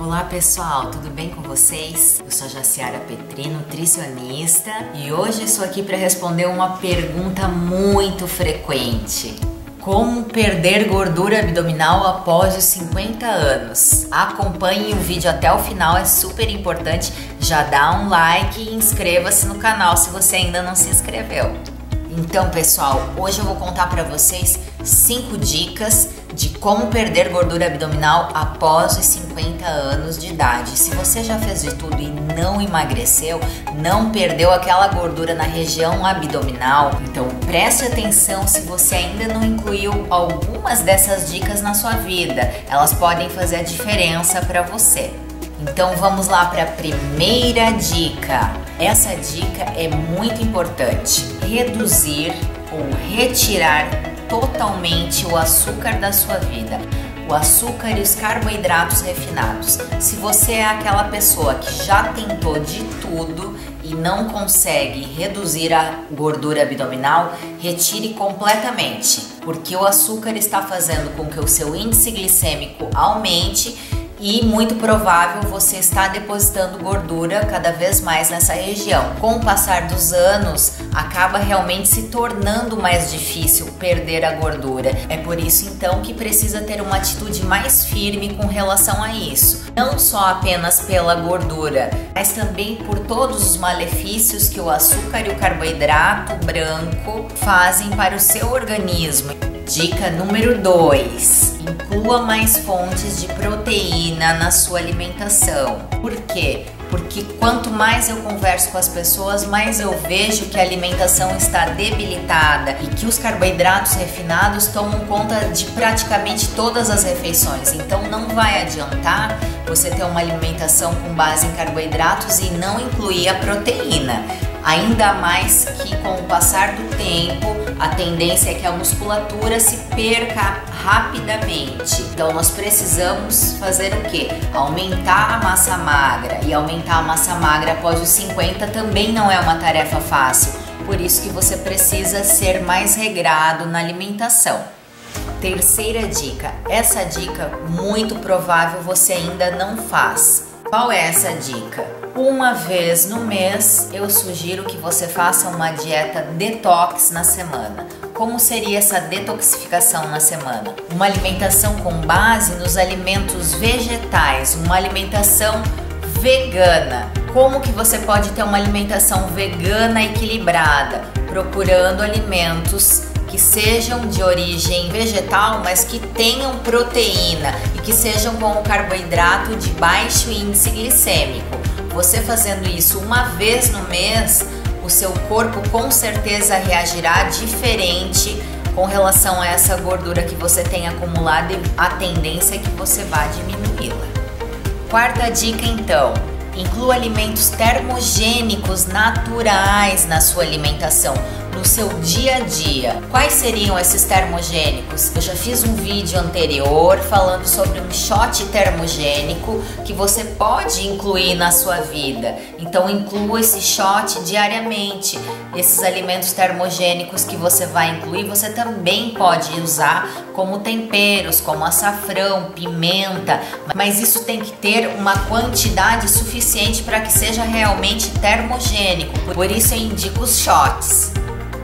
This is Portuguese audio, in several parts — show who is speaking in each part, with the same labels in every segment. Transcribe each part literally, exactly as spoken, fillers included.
Speaker 1: Olá pessoal, tudo bem com vocês? Eu sou a Jaciara Petri, nutricionista, e hoje estou aqui para responder uma pergunta muito frequente. Como perder gordura abdominal após os cinquenta anos? Acompanhe o vídeo até o final, é super importante. Já dá um like e inscreva-se no canal se você ainda não se inscreveu. Então pessoal, hoje eu vou contar para vocês cinco dicas de como perder gordura abdominal após os cinquenta anos de idade. Se você já fez de tudo e não emagreceu, não perdeu aquela gordura na região abdominal, então preste atenção se você ainda não incluiu algumas dessas dicas na sua vida. Elas podem fazer a diferença para você. Então vamos lá para a primeira dica. Essa dica é muito importante. Reduzir ou retirar totalmente o açúcar da sua vida. O açúcar e os carboidratos refinados. Se você é aquela pessoa que já tentou de tudo e não consegue reduzir a gordura abdominal, retire completamente, porque o açúcar está fazendo com que o seu índice glicêmico aumente e muito provável você está depositando gordura cada vez mais nessa região. Com o passar dos anos, acaba realmente se tornando mais difícil perder a gordura. É por isso então que precisa ter uma atitude mais firme com relação a isso. Não só apenas pela gordura, mas também por todos os malefícios que o açúcar e o carboidrato branco fazem para o seu organismo. Dica número dois. Inclua mais fontes de proteína na sua alimentação. Por quê? Porque quanto mais eu converso com as pessoas, mais eu vejo que a alimentação está debilitada e que os carboidratos refinados tomam conta de praticamente todas as refeições. Então não vai adiantar você ter uma alimentação com base em carboidratos e não incluir a proteína. Ainda mais que com o passar do tempo, a tendência é que a musculatura se perca rapidamente. Então nós precisamos fazer o quê? Aumentar a massa magra. E aumentar a massa magra após os cinquenta também não é uma tarefa fácil. Por isso que você precisa ser mais regrado na alimentação. Terceira dica. Essa dica muito provável você ainda não faz. Qual é essa dica? Uma vez no mês, eu sugiro que você faça uma dieta detox na semana. Como seria essa detoxificação na semana? Uma alimentação com base nos alimentos vegetais, uma alimentação vegana. Como que você pode ter uma alimentação vegana equilibrada? Procurando alimentos que sejam de origem vegetal, mas que tenham proteína e que sejam com o carboidrato de baixo índice glicêmico. Você fazendo isso uma vez no mês, o seu corpo com certeza reagirá diferente com relação a essa gordura que você tem acumulada e a tendência é que você vá diminuí-la. Quarta dica então, inclua alimentos termogênicos naturais na sua alimentação, no seu dia a dia. Quais seriam esses termogênicos? Eu já fiz um vídeo anterior falando sobre um shot termogênico que você pode incluir na sua vida. Então inclua esse shot diariamente. Esses alimentos termogênicos que você vai incluir, você também pode usar como temperos, como açafrão, pimenta, mas isso tem que ter uma quantidade suficiente para que seja realmente termogênico. Por isso eu indico os shots.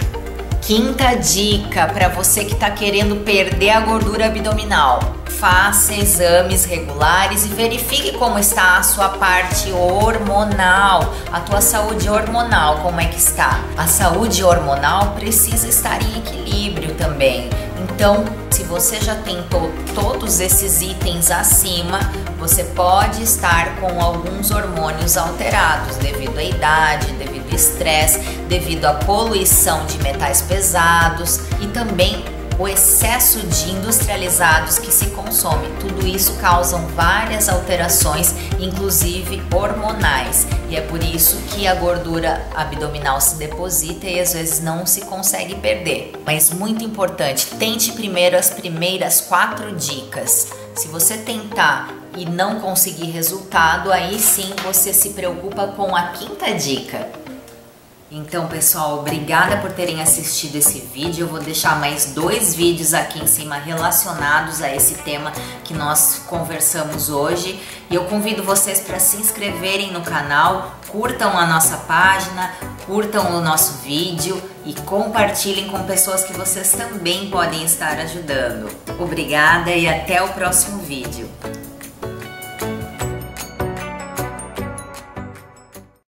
Speaker 1: Quinta dica para você que está querendo perder a gordura abdominal. Faça exames regulares e verifique como está a sua parte hormonal, a tua saúde hormonal, como é que está. A saúde hormonal precisa estar em equilíbrio também. Então, se você já tentou todos esses itens acima, você pode estar com alguns hormônios alterados devido à idade, devido ao estresse, devido à poluição de metais pesados e também o excesso de industrializados que se consome. Tudo isso causam várias alterações, inclusive hormonais, e é por isso que a gordura abdominal se deposita e às vezes não se consegue perder. Mas muito importante, tente primeiro as primeiras quatro dicas. Se você tentar e não conseguir resultado, aí sim você se preocupa com a quinta dica. Então, pessoal, obrigada por terem assistido esse vídeo. Eu vou deixar mais dois vídeos aqui em cima relacionados a esse tema que nós conversamos hoje. E eu convido vocês para se inscreverem no canal, curtam a nossa página, curtam o nosso vídeo e compartilhem com pessoas que vocês também podem estar ajudando. Obrigada e até o próximo vídeo.